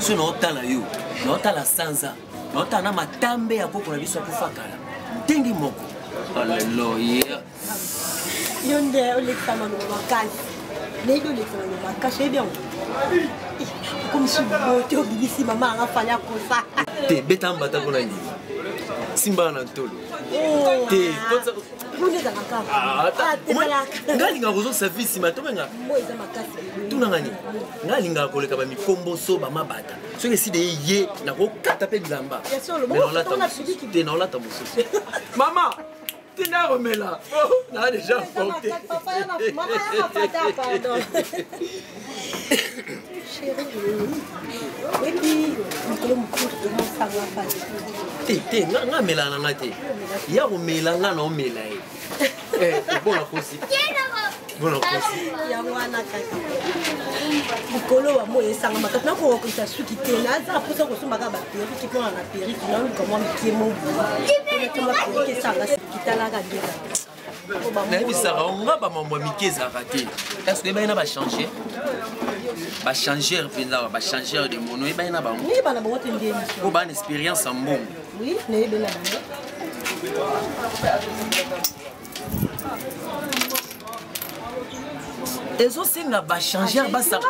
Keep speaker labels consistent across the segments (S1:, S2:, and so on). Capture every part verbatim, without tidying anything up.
S1: so na otala yo na otala sanza na otala matambe ya koko na biso kufakala ntengi moko haleluya
S2: yonde olekama no makasi neido lekama no makasi bien comme si bote obisi mama angafanya kosa
S1: te beta mbata pona ngi simba na ntolo te kotsa
S2: Vous êtes en
S1: ngalinga kozo service matomenga tunangani ngalinga koleka ba mikombo so ba mabata so que si de ye na ko kata pe bilamba mais on l'attend te na on l'attend mosusu maman tina romela na déjà porté
S2: maman papa pardon chérie et puis on
S1: te te nga mela na ngate ya romela nga na mela eh bon la kosi bon la kosi
S2: ya wana kaka bukolo wa moye sanga makata na ko ko ta suki te na za posa ko sumba ka ba peri ki ko na peri ki na comment mi mo ko ma peri ki sanga kitala ka dira
S1: na bisara nga ba mambo mikeza raté est-ce que ba ina ba changer ba changer pinza ba changer de mono ba ina ba
S2: ni ba na ba wote ndeni
S1: ko ba une expérience en bon
S2: oui ne be na
S1: ezo senga ba changer ba sa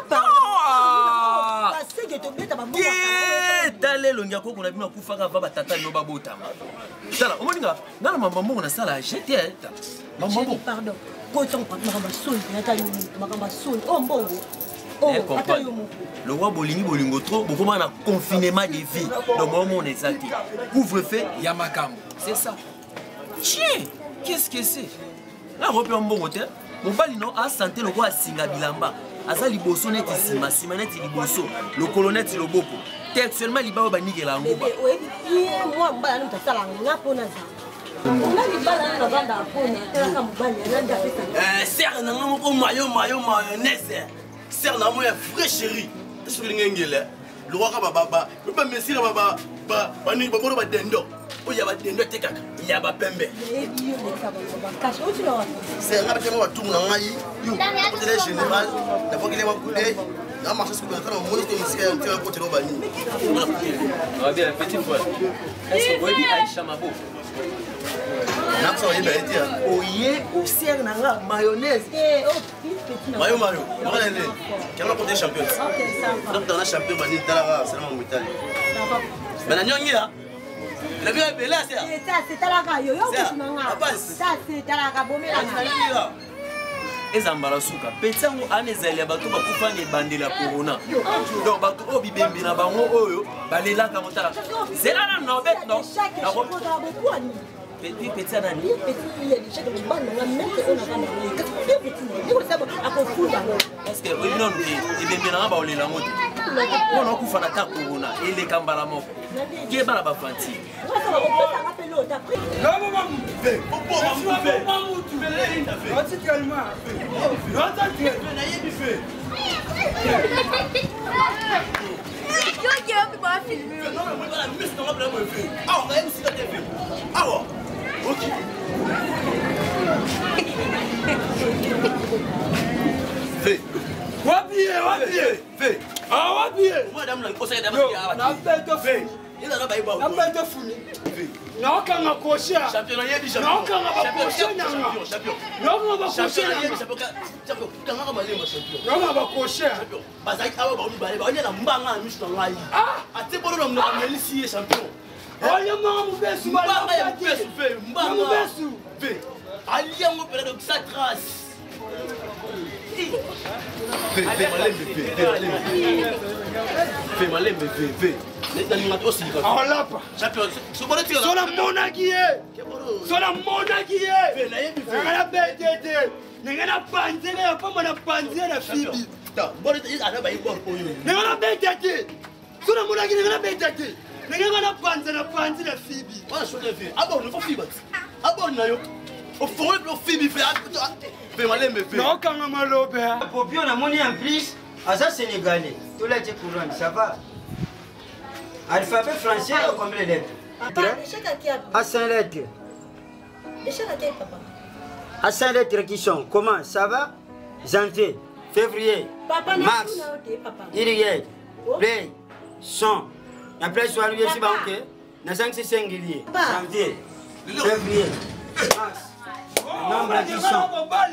S1: tala elongi akoko na bino akufaka va batata no babotama tala omoninga ngana mama mbongo na sala jete eta mama mbongo
S2: pardon ko ton pa makamba soni ata yo makamba soni o mbongo oh ata yo mo
S1: le roi bolingi bolingo trop bokoma na confinement de vie donc moi mon ezati couvre-feu ya makambo c'est ça chien qu'est-ce que c'est la repère mbongo te mobali no a santé le roi singa bilamba aza liboso neti sima sima neti liboso le colonel loboko textuellement libao banikela nguba
S2: oui moi mbala no tasala ngapo na za on a libala na banda pona tela mobali na nda pesa
S3: eh serre na ngamo mayo mayo mayonnaise serre na mo ya vrai chéri est-ce que ngengele le roi ka baba ba ba mesira baba ba bani ba boro ba dendo o ya ba dendo tekaka ya ba pembe
S2: eh bio ne ka ba cash o tilo
S3: c'est ngaba temo ba tumu na ngai yo ko tele général da fokile wa kule na marché ce que quand on monte ici un petit côté no bani
S1: ah bien petit frère est-ce que vous avez Aïcha Mabo
S3: na so yeba eti
S1: oye o serre na nga mayonnaise
S2: eh oh petit
S3: mayo mayo ngala le kala côté champion
S2: OK ça
S3: donc dans la champion bani dala c'est mon métal bana nyongi là la vie est belle là c'est
S2: ça c'est talaka yo yo ko ça c'est talaka bomela
S3: na
S1: ezambala suka petango anezali ya bato bakufa ne bandela corona donc bato o bibembi na bango oyo balelaka motala zela na nobet no na ko petit petit na ni
S2: petit il y a des chèques de bande na même on a pas na petit petit ni ko sabo akofunda
S1: parce que oui non bibembi na ba olela ngoti on a kufa na ta corona ele kambala moko ke bala ba fanti
S3: non maman fait pourquoi maman fait maman tu veux rien fait on dit calmement non ça tu veux na yebi fait
S4: yo yo bi ba filmer
S3: non mais moi la mise dans la me fait ah on a même si tu fait ah ouais OK fait wapi wapi fait ah wapi madame la conseil dame
S5: na beto fait
S3: il a ba iba
S5: na beto funi na okanga kosha
S3: champion yebi champion
S5: na okanga ba kosha nyanga
S3: champion
S5: na okanga ba kosha
S3: yebi champion champion kanga ba lema champion
S5: na okanga ba kosha
S3: bazaki awa ba mibale ba onyela mbanga na misu na ngai
S5: ah
S3: ate bolo na mna melisi champion
S5: oya mama mubesu ba
S3: mbanga ya mubesu fe mbanga
S5: mubesu
S3: fe aliango pele de sa trace fe fe malembe fe fe malembe fe malembe fe fe ndalinga to sika
S5: alapa
S3: champion so bolo tira
S5: sona mona kiye sona mona kiye
S3: fe na yebi fe
S5: ngana betete ngana panzele ya pamba na panzele na fibi
S3: ta bolo tira ana ba ibo oyo
S5: ngana betete sona mona kiye ngana betete ngana panze na panze na fibi
S3: wana shote fe abo no fibi abo na yo o fond le fibi fe fe malembe fe
S5: na okanga malobe
S6: popio na moni en plus asa sénégalais tout là c'est courant ça va alphabet français combien de lettres à cinq lettres à cinq lettres qui sont comment ça va janvier février mars juillet mai cent. La place soit lui aussi, banque. N'a cinq, c'est singulier. Janvier, février, mars. Nombre de cent.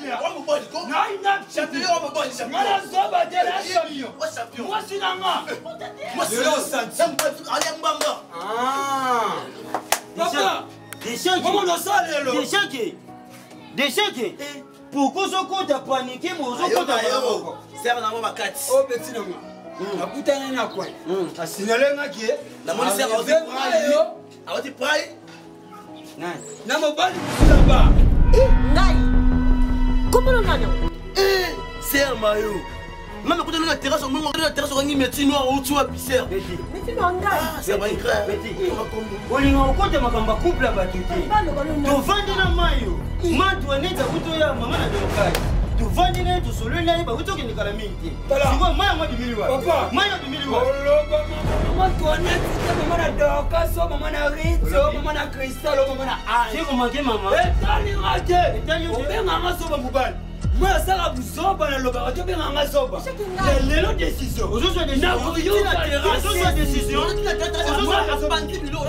S6: Des chèques. Pourquoi ce compte a paniqué, mais ce compte a paniqué.
S3: C'est un homme à quatre.
S5: Oh, petit homme. La bouteille n'a quoi. A signalé un qui est.
S3: La monnaie c'est un praille. A votre praille.
S5: Na mobile là-bas.
S2: Ngai. Comment on a?
S3: Eh, c'est un maillot. Même quand on est à la terrasse, on est à la terrasse, on a mis métier noir ou tu as pissé.
S2: Mais tu m'en gars.
S3: C'est pas grave.
S6: On est en compte de ma cambe couple là-bas. Tu vends dans maillot. Moi, tu es né à Boutoya, maman a de tu vends dans tout solo, il y a pas où tu es calamité. Tu vois, moi, moi, du milieu. Papa, moi, du milieu.
S5: Maman, tu es né, maman a Dorcas, maman a Ritz, maman a Cristal, maman a Anne.
S6: Tu as manqué, maman.
S5: Et t'as les ratés. Et t'as les ratés. Et t'as les ratés. Moi, ça va vous zoba dans le bar. Tu as un zoba. Les longues décisions.
S6: Aujourd'hui, c'est des décisions. Aujourd'hui, c'est des décisions.
S3: Aujourd'hui, c'est des décisions. Aujourd'hui, c'est des décisions.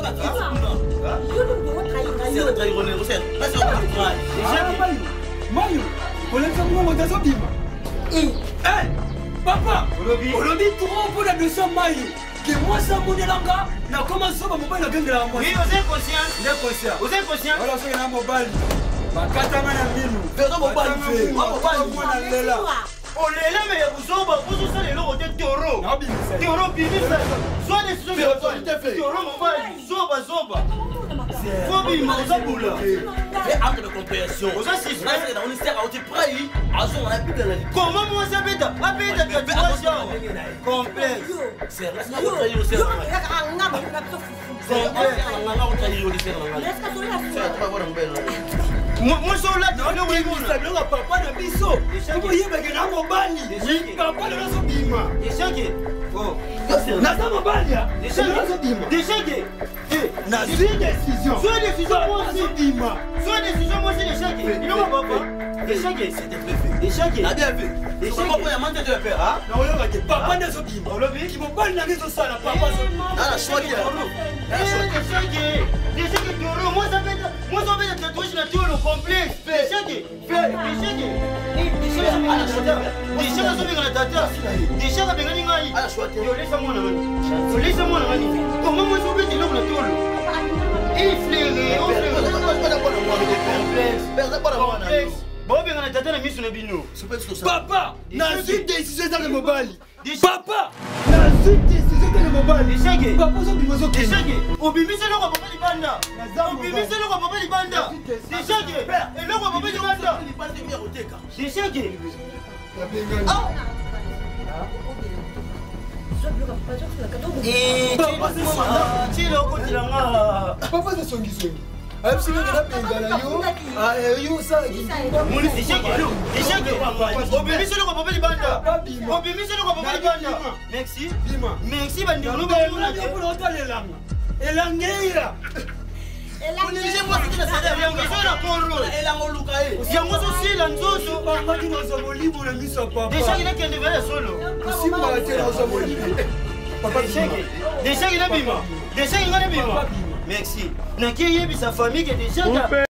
S5: Mayo, on est comme moi, on est comme Eh, papa, on dit trop pour la deuxième maille. Que moi, ça mon élanga, n'a commencé à mobile avec la moi.
S6: Oui, vous êtes conscient.
S5: Vous êtes conscient.
S6: Vous êtes conscient.
S5: Voilà, c'est un mobile. Ma katama na minou.
S3: Fais un mobile.
S5: Moi, mobile, on est là.
S6: On est là, mais vous savez, vous savez, vous êtes taureau. Taureau, bimisa. Soit des choses de taureau, mobile, zoba, zoba. Faut bien, mais ça boule.
S3: C'est acte de compréhension.
S6: Vous avez six.
S3: Là, c'est on est à haute praille. On a plus de la vie.
S6: Comment moi ça peut être? À peine de situation. Complexe.
S3: C'est là, c'est on trahi aussi.
S6: Moi, moi, je suis là, tu vois, oui,
S5: ça veut dire papa de biso. Vous voyez, mais il y a un mobile. Papa de la bima.
S6: des chèques. Oh.
S5: Nasa mobile.
S6: Des chèques. Des chèques.
S5: Na une décision.
S6: Soit des décisions, moi aussi.
S5: Bima.
S6: Soit des décisions, moi aussi, des chèques. Il y a un papa. Des chèques.
S3: C'était prévu.
S6: Des chèques.
S3: La bien vu.
S6: Des
S3: chèques. Papa, il y a manqué de faire. Ah,
S5: na oyo ka papa na zo bima. Qui mobile na zo sala papa zo.
S3: Ah, la choix qui est.
S6: Des chèques. Des chèques taureau. Moi, ça fait moi, ça fait des tatouages naturels au complexe. Des chèques. Des chèques. Des chèques à la chaudière. Des chèques à sauver dans la tata. Des chèques à béganer ngai.
S3: Ah, la choix qui est.
S6: Yo, laisse-moi la main. Laisse-moi la main. Comment moi, je vais te l'ouvrir le tolo? Il flaire. On flaire. Bon, bien, on a tata la mise sur le bino.
S5: Papa, na une décision dans le mobile. Papa, na une décision dans le mobile.
S6: Des chèques.
S5: Papa zo bima zo
S6: Des
S5: kena.
S6: chèques. Obimise le papa libanda. Obimise le papa libanda. Des chèques. Et le papa libanda. Des chèques. Eh, tu l'as côté là.
S5: Papa zo songi songi. Ayo sino kena pengala yo. Ah yo ça.
S6: Des chèques. Des chèques. Obimise le papa libanda. Obimise le papa libanda. Merci. Merci bandi. Nous
S5: On a dit pour l'autre elanga. Elangeira.
S6: yango osila nzoso
S5: Bangaki na zo bolimo na miso papa.
S6: deja kinakende vele solo
S5: Simba te na zo bolimo. Papa
S6: deshaki deja kinabima deja kinganabima merci nakiyebisa famille ke deja